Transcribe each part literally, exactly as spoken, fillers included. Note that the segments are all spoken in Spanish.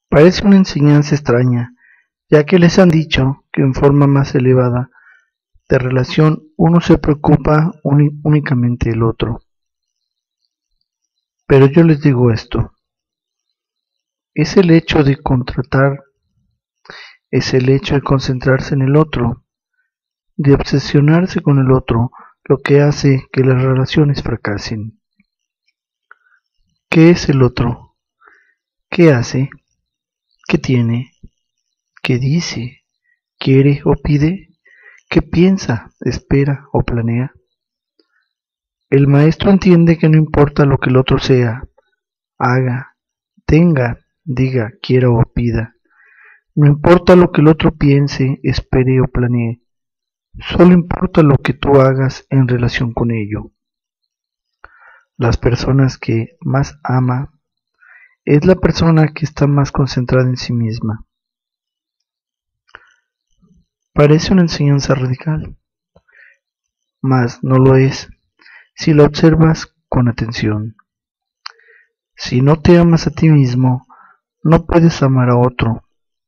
Parece una enseñanza extraña, ya que les han dicho que en forma más elevada de relación uno se preocupa uni- únicamente del otro. Pero yo les digo esto, es el hecho de contratar, es el hecho de concentrarse en el otro, de obsesionarse con el otro, lo que hace que las relaciones fracasen. ¿Qué es el otro? ¿Qué hace? ¿Qué tiene? ¿Qué dice? ¿Quiere o pide? ¿Qué piensa, espera o planea? El maestro entiende que no importa lo que el otro sea, haga, tenga, diga, quiera o pida. No importa lo que el otro piense, espere o planee. Solo importa lo que tú hagas en relación con ello. Las personas que más ama es la persona que está más concentrada en sí misma. Parece una enseñanza radical, mas no lo es si la observas con atención. Si no te amas a ti mismo, no puedes amar a otro.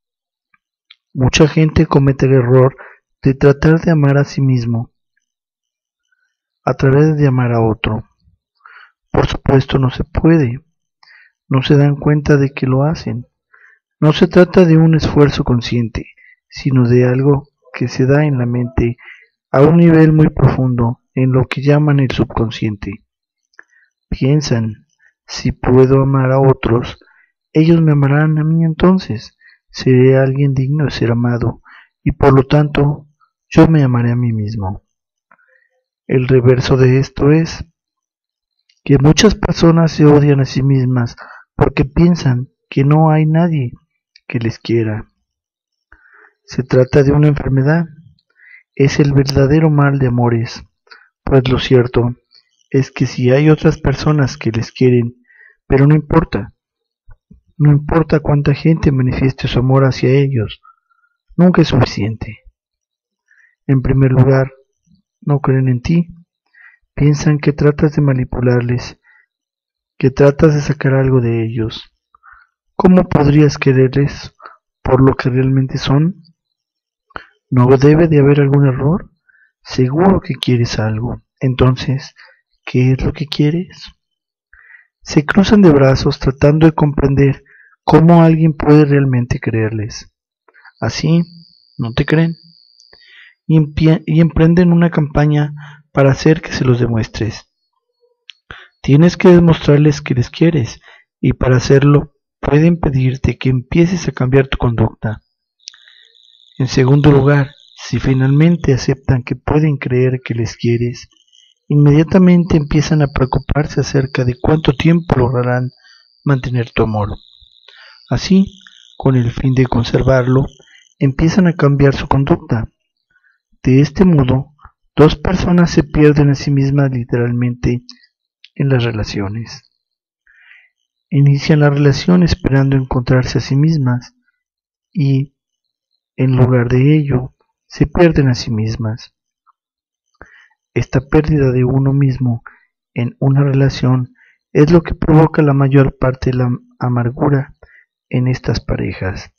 Mucha gente comete el error de tratar de amar a sí mismo a través de amar a otro. Por supuesto no se puede, no se dan cuenta de que lo hacen. No se trata de un esfuerzo consciente, sino de algo que se da en la mente a un nivel muy profundo, en lo que llaman el subconsciente. Piensan, si puedo amar a otros, ellos me amarán a mí entonces, seré alguien digno de ser amado, y por lo tanto, yo me amaré a mí mismo. El reverso de esto es que muchas personas se odian a sí mismas porque piensan que no hay nadie que les quiera. Se trata de una enfermedad, es el verdadero mal de amores, pues lo cierto es que si hay otras personas que les quieren, pero no importa, no importa cuánta gente manifieste su amor hacia ellos, nunca es suficiente. En primer lugar, no creen en ti, piensan que tratas de manipularles, que tratas de sacar algo de ellos. ¿Cómo podrías quererles por lo que realmente son? ¿No debe de haber algún error? Seguro que quieres algo. Entonces, ¿qué es lo que quieres? Se cruzan de brazos tratando de comprender cómo alguien puede realmente creerles. Así, no te creen. Y, y emprenden una campaña para hacer que se los demuestres. Tienes que demostrarles que les quieres, y para hacerlo pueden pedirte que empieces a cambiar tu conducta. En segundo lugar, si finalmente aceptan que pueden creer que les quieres, inmediatamente empiezan a preocuparse acerca de cuánto tiempo lograrán mantener tu amor. Así, con el fin de conservarlo, empiezan a cambiar su conducta. De este modo, dos personas se pierden a sí mismas literalmente en las relaciones. Inician la relación esperando encontrarse a sí mismas y, en lugar de ello, se pierden a sí mismas. Esta pérdida de uno mismo en una relación es lo que provoca la mayor parte de la amargura en estas parejas.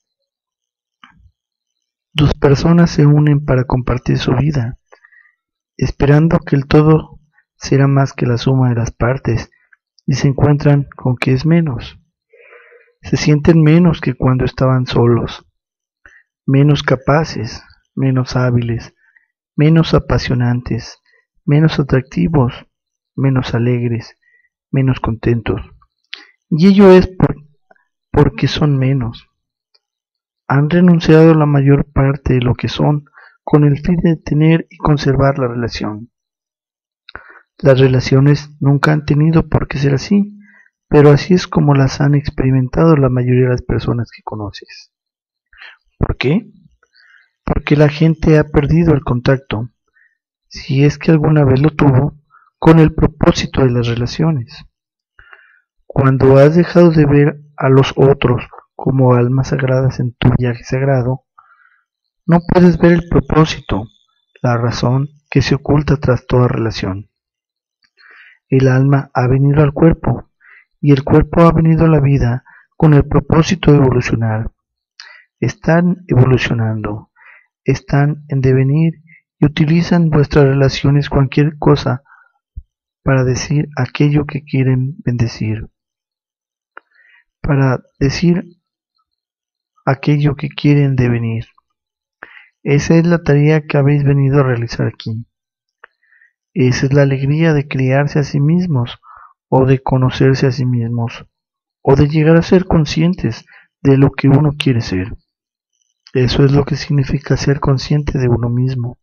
Dos personas se unen para compartir su vida, esperando que el todo será más que la suma de las partes, y se encuentran con que es menos. Se sienten menos que cuando estaban solos, menos capaces, menos hábiles, menos apasionantes, menos atractivos, menos alegres, menos contentos. Y ello es por, porque son menos. Han renunciado a la mayor parte de lo que son con el fin de tener y conservar la relación. Las relaciones nunca han tenido por qué ser así, pero así es como las han experimentado la mayoría de las personas que conoces. ¿Por qué? Porque la gente ha perdido el contacto, si es que alguna vez lo tuvo, con el propósito de las relaciones. Cuando has dejado de ver a los otros como almas sagradas en tu viaje sagrado, no puedes ver el propósito, la razón que se oculta tras toda relación. El alma ha venido al cuerpo, y el cuerpo ha venido a la vida con el propósito de evolucionar. Están evolucionando, están en devenir y utilizan vuestras relaciones cualquier cosa para decir aquello que quieren bendecir, para decir aquello que quieren devenir. Esa es la tarea que habéis venido a realizar aquí. Esa es la alegría de criarse a sí mismos, o de conocerse a sí mismos, o de llegar a ser conscientes de lo que uno quiere ser. Eso es lo que significa ser consciente de uno mismo.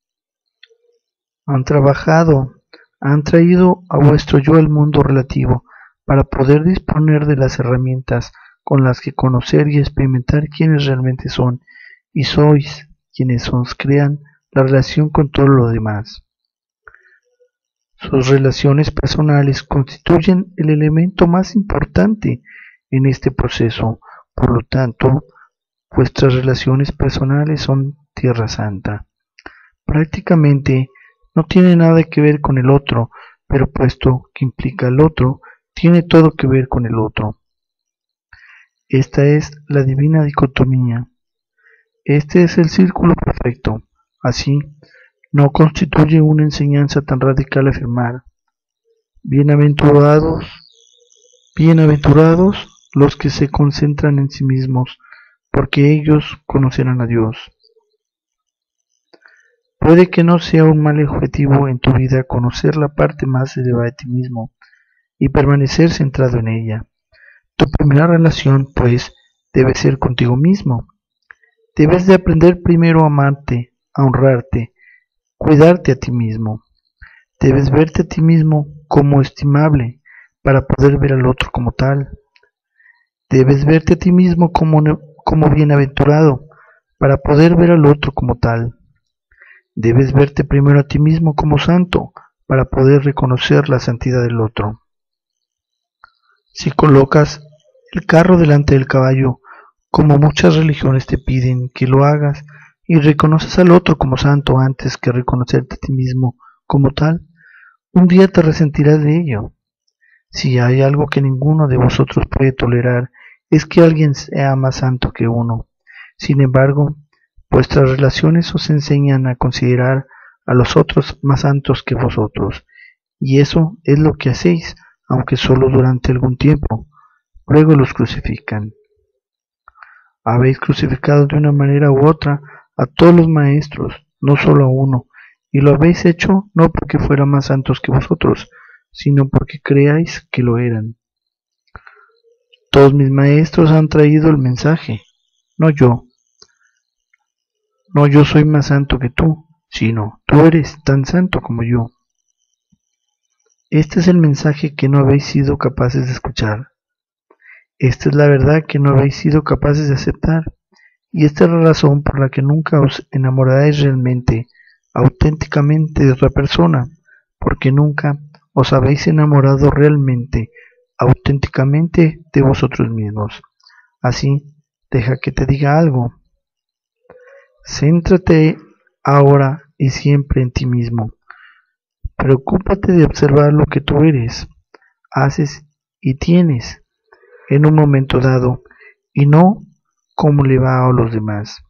Han trabajado, han traído a vuestro yo al mundo relativo para poder disponer de las herramientas con las que conocer y experimentar quiénes realmente son y sois quienes os crean la relación con todo lo demás. Sus relaciones personales constituyen el elemento más importante en este proceso, por lo tanto, vuestras relaciones personales son Tierra Santa. Prácticamente no tiene nada que ver con el otro, pero puesto que implica el otro, tiene todo que ver con el otro. Esta es la divina dicotomía. Este es el círculo perfecto. Así, no constituye una enseñanza tan radical afirmar: bienaventurados, bienaventurados los que se concentran en sí mismos, porque ellos conocerán a Dios. Puede que no sea un mal objetivo en tu vida conocer la parte más elevada de ti mismo y permanecer centrado en ella. Tu primera relación, pues, debe ser contigo mismo. Debes de aprender primero a amarte, a honrarte, cuidarte a ti mismo. Debes verte a ti mismo como estimable para poder ver al otro como tal. Debes verte a ti mismo como, como bienaventurado para poder ver al otro como tal. Debes verte primero a ti mismo como santo para poder reconocer la santidad del otro. Si colocas el carro delante del caballo, como muchas religiones te piden que lo hagas, y reconoces al otro como santo antes que reconocerte a ti mismo como tal, un día te resentirás de ello. Si hay algo que ninguno de vosotros puede tolerar, es que alguien sea más santo que uno. Sin embargo, vuestras relaciones os enseñan a considerar a los otros más santos que vosotros, y eso es lo que hacéis, aunque solo durante algún tiempo. Luego los crucifican. Habéis crucificado de una manera u otra a todos los maestros, no solo a uno, y lo habéis hecho no porque fueran más santos que vosotros, sino porque creáis que lo eran. Todos mis maestros han traído el mensaje, no yo. No yo soy más santo que tú, sino tú eres tan santo como yo. Este es el mensaje que no habéis sido capaces de escuchar. Esta es la verdad que no habéis sido capaces de aceptar, y esta es la razón por la que nunca os enamoraréis realmente, auténticamente de otra persona, porque nunca os habéis enamorado realmente, auténticamente de vosotros mismos. Así, deja que te diga algo. Céntrate ahora y siempre en ti mismo. Preocúpate de observar lo que tú eres, haces y tienes en un momento dado, y no cómo le va a los demás.